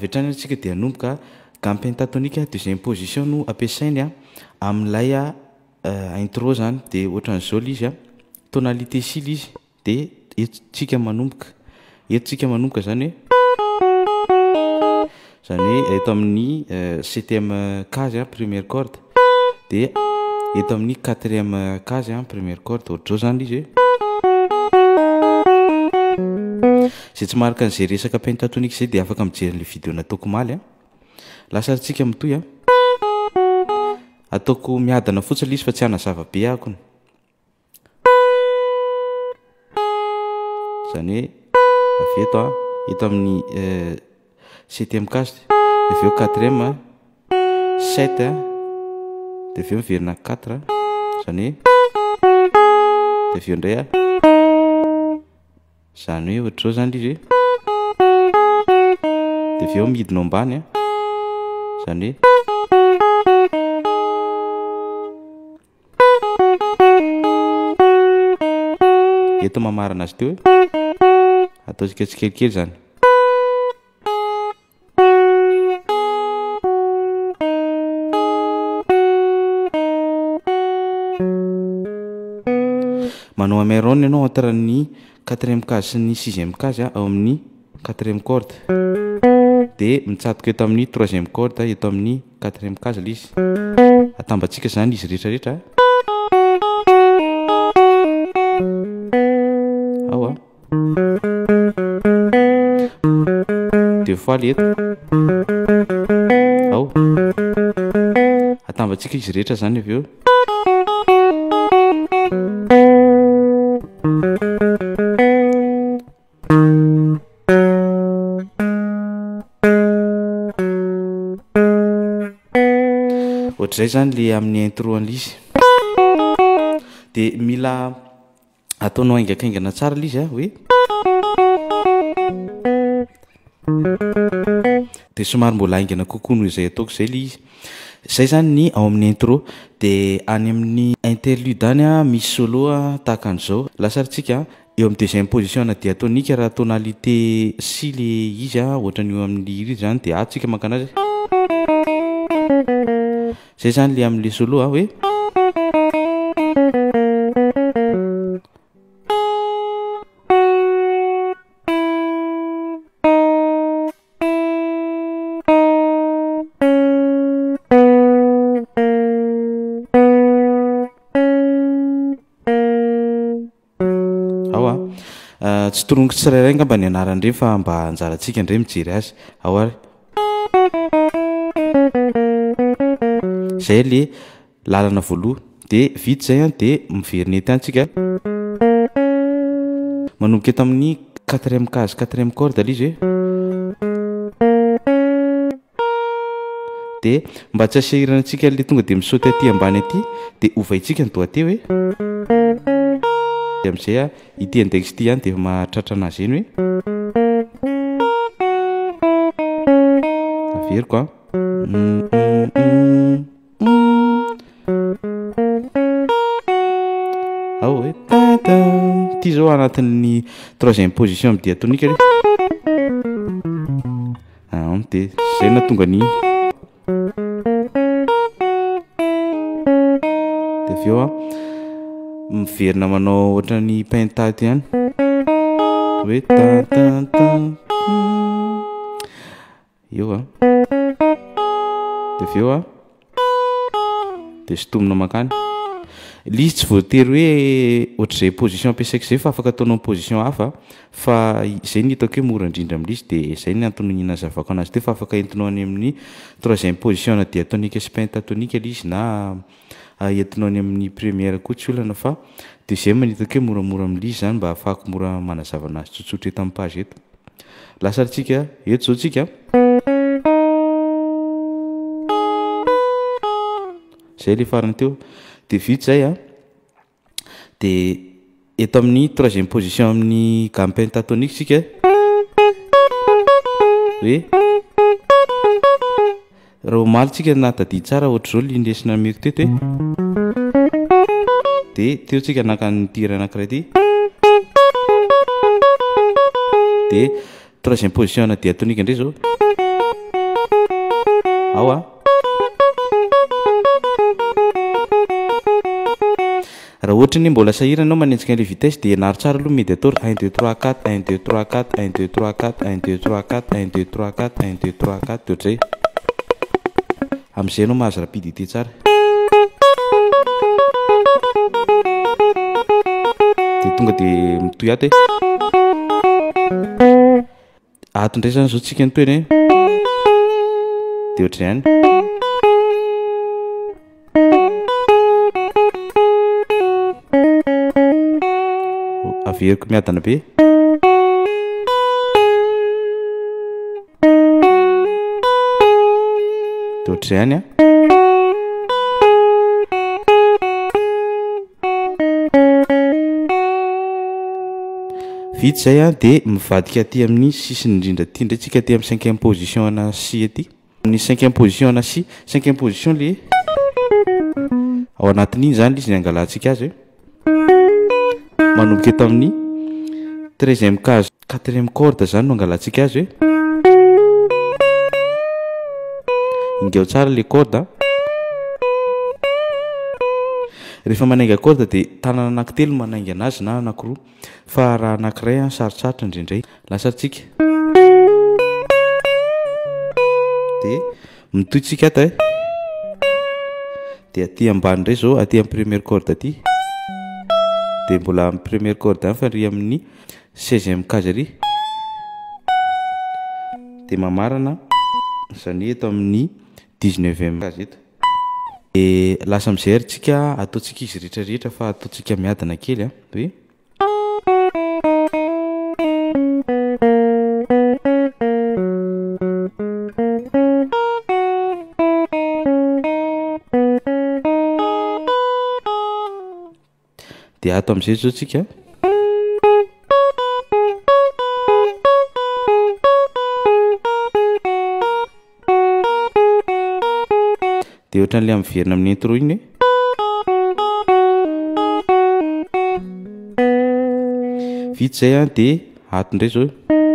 avy hatrany antsika dia hanomboka gamme pentatonique deuxième position no ampiasainy amin'ilay intro zany dia ohatran'izao izy tonalité si izy dia etontsika manomboka zany hoe eto amin'ny septième case première corde dia eto amin'ny quatrième case première corde ohatr'izao zany izy zay tsy maraka an'izay resaka pentatonique zay dia afaka mijery an'ilay vidéo nataoko maly lasarintsika mitoy ataoko miadana fotsiny izy fa tsy hanazava be akony zany hoe avy eto amin'ny septième case dia avy eo quatrième 7 dia avy eo miverina 4 zany hoe dia avy eo indray zany hoe ohatr'izao zany izy dia avy eo midina ambany zany hoe eto mamarana azy teo ataontsika tsikelikely zany manao améron ianao entre ny quatrième case sy ny sixième case ao amin'ny quatrième corde dia mitsatoka eto amin'ny troisième corde eto amin'ny quatrième case ilay izy atambatsika zany izy rehetrarehetra ao deux fois le eto ao atambatsika izy rehetra zany avy eo ohatr'izay zany le amin'ny intro an'izy dia mila ataonao aingakaingana tsara ilay izy hoe dia somary mbola aingana kokoa noho izay ataoko izay ilay izy zay zany ny ao amin'ny intro dia any amin'ny interlude any misy solo tahaka an'izao lasarintsika eo amin'ny deuxième position diatonique raha tonalité si le izy ohatran'io amin'ny hira zany dia atsika makana azy zay zany le amin'le solo hoe tsy torongo tsirairay ngamba ny anaran'ireny fa mba anjarantsika indray mijery azy ao ary zay le lalana voaloha dia vita zay dia miverinety antsika manomboka eto amin'ny quatrième case quatrième corde ilay izy dia mba tsy asehiranantsika le tonga dia misaoty aty ambany aty dia ovaitsika ny doite hoe dia amin'izay ity index ity ihany dia mahatratra anazy eny hoe averiko ao hoe ity zao anatin'ny troisième position amin'ny diatonique dia zay na tonga an'iny dia avy eo miverina manao ohatran'ny pentate ihany hoe eo dia avy eo dia sotomina makany ilay izy tsy voatery hoe ohatr'izay position ampiasaiko izay fa afaka ataonao amin'ny position hafa fa izay ny hitako hoe mora indrindra amin'ilay izy dia izay ny antony nanazavako anazy teo fa afaka entinao any amin'ny troisième position na diatonique sy pentatonique ilay izy na entinao any amin'ny première koa tsy olana fa deuxième ny hitako hoe moramora amin'ilay izy zany mba ahafahako mora manazava anazy tsotsotra eto amin'ny page eto lasarintsika eto zao tsika zay le farany teo dia vita zay dia eto amin'ny troisième position amin'ny gamme pentatonique sika hoe raha omaly tsika natadidy tsara ohatr'izao lindesina meko teto hoe dia teo tsika nakany tira anankiray ty dia troisième position na diatonique indray zao ao a raha ohatra ny mbola sahirana anao manenjika an'ilay vitesse dia enaro tsara aloha médiateur 1 2 3 4 1 2 3 4 1 2 3 4 1 2 3 4 1 2 3 4 1 2 3 4 ohatr'izay amin'izay anao mahazo rapidité tsara dia tonga dia mitoy ato ato indray zany zao tsika ny toeny dia ohatr'izay ihany averiko miadana be dia ohatr'izay ihany a vita zay a dia mivadika aty amin'ny sisiny indrindra aty indray tsika aty amin'ny 5e position ana si aty amin'ny 5e position ana si 5e position le ao anatin'iny zany izy ny angalantsika azy manomboka eto amin'ny 13e case 4e corde zany no angalantsika azy ingeo tsara le corde rehefa manainga corde dia tanana anankitelo manainga anazy na anankiroa fa raha anankiray sarotsarotra indraindray lasaritsika dia mitoytsika ato dia aty ambany indray zao aty amin'ny première corde aty dia mbola amin'ny première corde any fa ry amin'ny 16e case ary dia mamarana zany eto amin'ny 19e case eto dia lasa amin'izay ary tsika ataontsika izy rehetrarehetra fa ataontsika miadana kely hoe dia ato amin'izay zao tsika dia ohatran'ilay miverina amin'ny intro iny vita zay a dia ato indray zao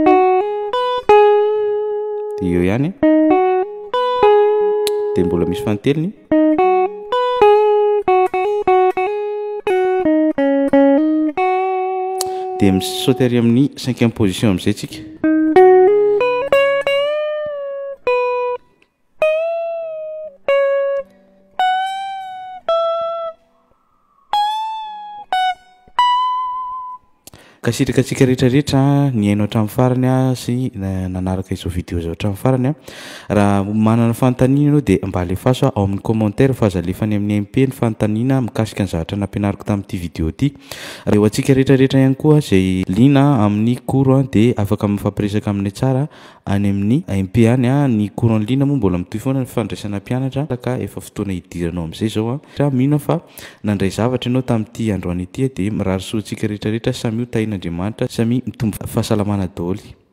dia eo ihany dia mbola misy fanteliny dia misaoty ary amin'ny 5e position amin'izay tsika kasitraka atsika rehetrarehetra ny hainao hatramin'ny farany a sy nanaraka izao video zao hatramin'ny farany a raha manana fanontaniana ianao dia mba alefaso ao amin'ny commentaire fa aza alefany amin'ny MP ny fanontaniana mikasika ny zavatra nampianariko tamin'ity video ity raha eo atsika rehetrarehetra ihany koa izay liana amin'ny cours dia afaka mifampiresaka aminay tsara any amin'ny MP any a ny cours ny liana moa mbola mitohy foana ny fandraisana mpianatra ka efa fotoana hidiranao amin'izay zao a raha mino fa nandray zavatra ianao tamin'ity androany ity dia mirary soa atsika rehetrarehetra samy io tahin'Andriamanitra samy mitombo fahasalamana daholo